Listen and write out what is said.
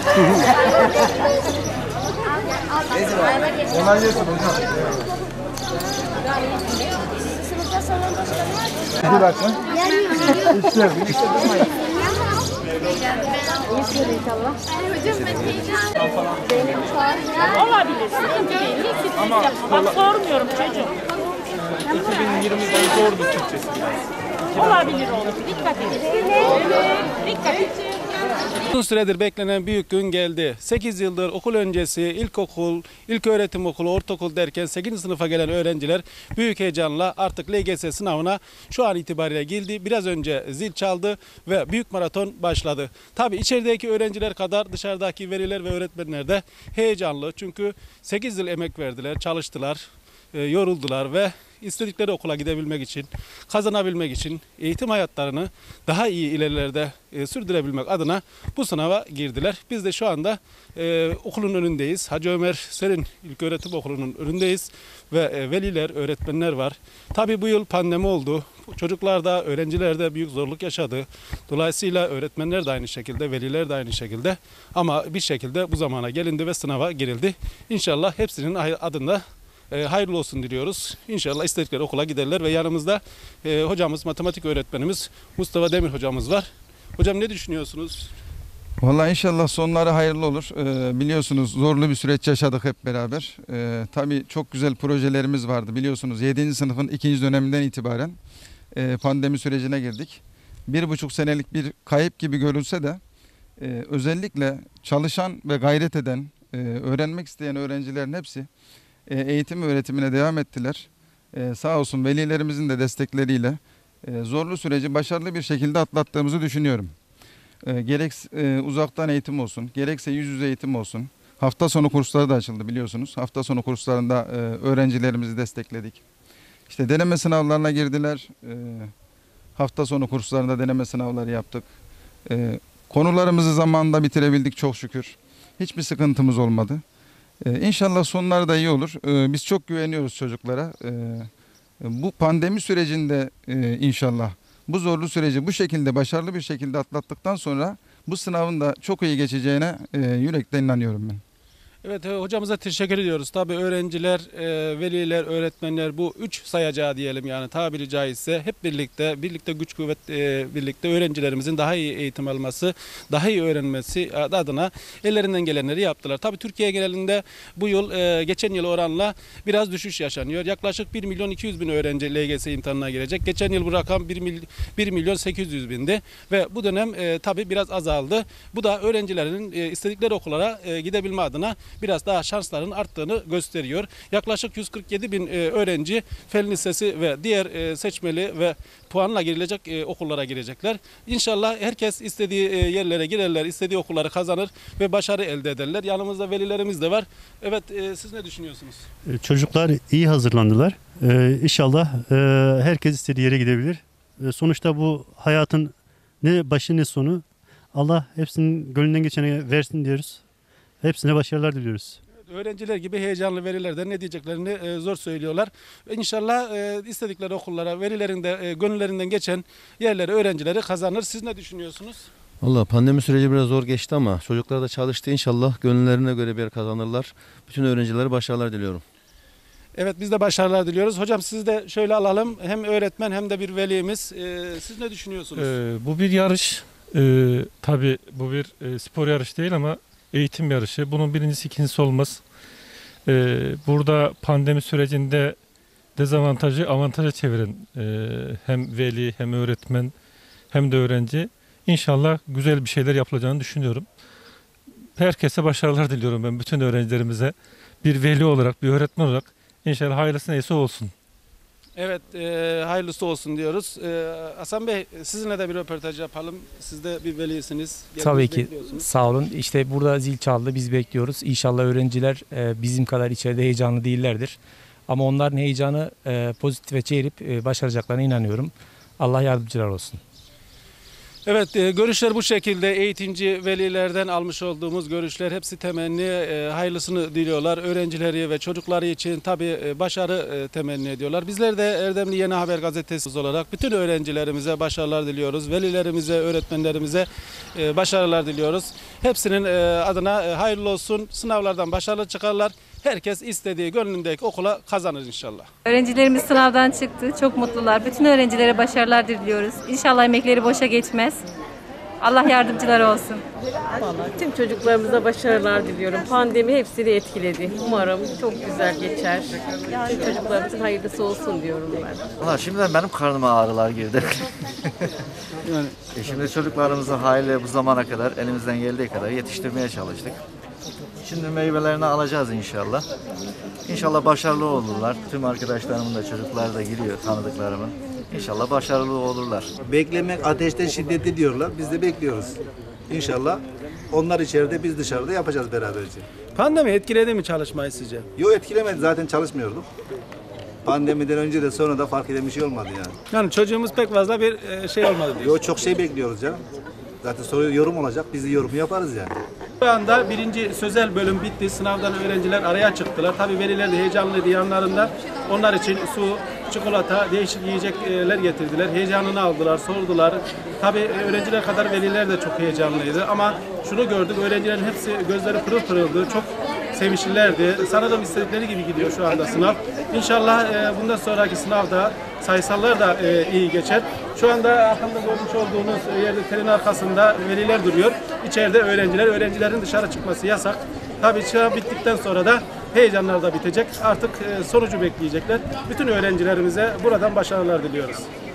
Kolay gelsin hocam. Sınıfta salon başkanı var. Bir dakika. İşte. İyisin inşallah. Hocam ben Olabilir. Sıkıntı değil. Hiç stres yapma. Bak sormuyorum çocuğum. 2020'den zordu Türkçesi biraz. Olabilir oğlum. Dikkat edin. Dikkat edin. Uzun süredir beklenen büyük gün geldi. 8 yıldır okul öncesi, ilkokul, ilköğretim okulu, ortaokul derken 8. sınıfa gelen öğrenciler büyük heyecanla artık LGS sınavına şu an itibariyle girdi. Biraz önce zil çaldı ve büyük maraton başladı. Tabii içerideki öğrenciler kadar dışarıdaki veliler ve öğretmenler de heyecanlı. Çünkü 8 yıl emek verdiler, çalıştılar, yoruldular ve istedikleri okula gidebilmek için, kazanabilmek için eğitim hayatlarını daha iyi ilerilerde sürdürebilmek adına bu sınava girdiler. Biz de şu anda okulun önündeyiz. Hacı Ömer Serin İlköğretim Okulu'nun önündeyiz ve veliler, öğretmenler var. Tabii bu yıl pandemi oldu. Çocuklar da, öğrenciler de büyük zorluk yaşadı. Dolayısıyla öğretmenler de aynı şekilde, veliler de aynı şekilde. Ama bir şekilde bu zamana gelindi ve sınava girildi. İnşallah hepsinin adında hayırlı olsun diliyoruz. İnşallah istedikleri okula giderler ve yanımızda hocamız, matematik öğretmenimiz Mustafa Demir hocamız var. Hocam ne düşünüyorsunuz? Vallahi inşallah sonları hayırlı olur. Biliyorsunuz zorlu bir süreç yaşadık hep beraber. Tabii çok güzel projelerimiz vardı. Biliyorsunuz 7. sınıfın 2. döneminden itibaren pandemi sürecine girdik. 1,5 senelik bir kayıp gibi görülse de özellikle çalışan ve gayret eden, öğrenmek isteyen öğrencilerin hepsi eğitim ve öğretimine devam ettiler. Sağ olsun velilerimizin de destekleriyle zorlu süreci başarılı bir şekilde atlattığımızı düşünüyorum. Gerek uzaktan eğitim olsun, gerekse yüz yüze eğitim olsun. Hafta sonu kursları da açıldı biliyorsunuz. Hafta sonu kurslarında öğrencilerimizi destekledik. İşte deneme sınavlarına girdiler. Hafta sonu kurslarında deneme sınavları yaptık. Konularımızı zamanında bitirebildik çok şükür. Hiçbir sıkıntımız olmadı. İnşallah sonları da iyi olur. Biz çok güveniyoruz çocuklara. Bu pandemi sürecinde inşallah bu zorlu süreci bu şekilde başarılı bir şekilde atlattıktan sonra bu sınavın da çok iyi geçeceğine yürekten inanıyorum ben. Evet, hocamıza teşekkür ediyoruz. Tabii öğrenciler, veliler, öğretmenler bu üç sayacağı diyelim yani tabiri caizse hep birlikte güç kuvvet birlikte öğrencilerimizin daha iyi eğitim alması, daha iyi öğrenmesi adına ellerinden gelenleri yaptılar. Tabii Türkiye genelinde bu yıl geçen yıl oranla biraz düşüş yaşanıyor. Yaklaşık 1.200.000 öğrenci LGS imtihanına girecek. Geçen yıl bu rakam 1.800.000'di ve bu dönem tabii biraz azaldı. Bu da öğrencilerin istedikleri okullara gidebilme adına biraz daha şansların arttığını gösteriyor. Yaklaşık 147.000 öğrenci fen lisesi ve diğer seçmeli ve puanla girilecek okullara girecekler. İnşallah herkes istediği yerlere girerler, istediği okulları kazanır ve başarı elde ederler. Yanımızda velilerimiz de var. Evet, siz ne düşünüyorsunuz? Çocuklar iyi hazırlandılar. İnşallah herkes istediği yere gidebilir. Sonuçta bu hayatın ne başı ne sonu. Allah hepsinin gönlünden geçeni versin diyoruz. Hepsine başarılar diliyoruz. Öğrenciler gibi heyecanlı veliler de ne diyeceklerini zor söylüyorlar. İnşallah istedikleri okullara, velilerin de gönüllerinden geçen yerlere öğrencileri kazanır. Siz ne düşünüyorsunuz? Valla pandemi süreci biraz zor geçti ama çocuklar da çalıştı. İnşallah gönüllerine göre bir yer kazanırlar. Bütün öğrencilere başarılar diliyorum. Evet, biz de başarılar diliyoruz. Hocam siz de şöyle alalım. Hem öğretmen hem de bir velimiz. Siz ne düşünüyorsunuz? Bu bir yarış. Tabii bu bir spor yarışı değil ama eğitim yarışı. Bunun birincisi ikincisi olmaz. Burada pandemi sürecinde dezavantajı avantaja çeviren hem veli hem öğretmen hem de öğrenci. İnşallah güzel bir şeyler yapılacağını düşünüyorum. Herkese başarılar diliyorum ben bütün öğrencilerimize. Bir veli olarak, bir öğretmen olarak inşallah hayırlısı neyse olsun. Evet, hayırlısı olsun diyoruz. Hasan Bey, sizinle de bir röportaj yapalım. Siz de bir velisiniz. Tabii ki. Sağ olun. İşte burada zil çaldı. Biz bekliyoruz. İnşallah öğrenciler bizim kadar içeride heyecanlı değillerdir. Ama onların heyecanı pozitife çevirip başaracaklarına inanıyorum. Allah yardımcılar olsun. Evet, görüşler bu şekilde. Eğitimci velilerden almış olduğumuz görüşler hepsi temenni, hayırlısını diliyorlar. Öğrencileri ve çocukları için tabii başarı temenni ediyorlar. Bizler de Erdemli Yeni Haber Gazetesi olarak bütün öğrencilerimize başarılar diliyoruz. Velilerimize, öğretmenlerimize başarılar diliyoruz. Hepsinin adına hayırlı olsun. Sınavlardan başarılı çıkarlar. Herkes istediği, gönlündeki okula kazanır inşallah. Öğrencilerimiz sınavdan çıktı. Çok mutlular. Bütün öğrencilere başarılar diliyoruz. İnşallah emekleri boşa geçmez. Allah yardımcıları olsun. Vallahi tüm çocuklarımıza başarılar diliyorum. Pandemi hepsini etkiledi. Umarım çok güzel geçer. Tüm çocuklarımızın hayırlısı olsun diyorum ben. Valla şimdiden benim karnıma ağrılar girdi. Şimdi çocuklarımızı haliyle bu zamana kadar elimizden geldiği kadar yetiştirmeye çalıştık. Şimdi meyvelerini alacağız inşallah. İnşallah başarılı olurlar. Tüm arkadaşlarımın da çocuklar da giriyor, tanıdıklarımın. İnşallah başarılı olurlar. Beklemek ateşten şiddetli diyorlar. Biz de bekliyoruz. İnşallah onlar içeride biz dışarıda yapacağız beraberce. Pandemi etkiledi mi çalışmayı sizce? Yok etkilemedi, zaten çalışmıyorduk. Pandemiden önce de sonra da fark eden bir şey olmadı yani. Yani çocuğumuz pek fazla bir şey olmadı diyor. Yok çok şey bekliyoruz canım. Zaten soru yorum olacak. Biz de yorumu yaparız yani. Şu anda birinci sözel bölüm bitti. Sınavdan öğrenciler araya çıktılar. Tabii veliler de heyecanlıydı yanlarında. Onlar için su, çikolata, değişik yiyecekler getirdiler. Heyecanını aldılar, sordular. Tabii öğrenciler kadar veliler de çok heyecanlıydı. Ama şunu gördük, öğrencilerin hepsi gözleri pırıl pırıldı. Çok sevinçlilerdi. Sanırım istedikleri gibi gidiyor şu anda sınav. İnşallah bundan sonraki sınavda sayısallar da iyi geçer. Şu anda arkamda görmüş olduğunuz yerde telin arkasında veliler duruyor. İçeride öğrencilerin dışarı çıkması yasak. Tabii sınav bittikten sonra da heyecanlar da bitecek. Artık sonucu bekleyecekler. Bütün öğrencilerimize buradan başarılar diliyoruz.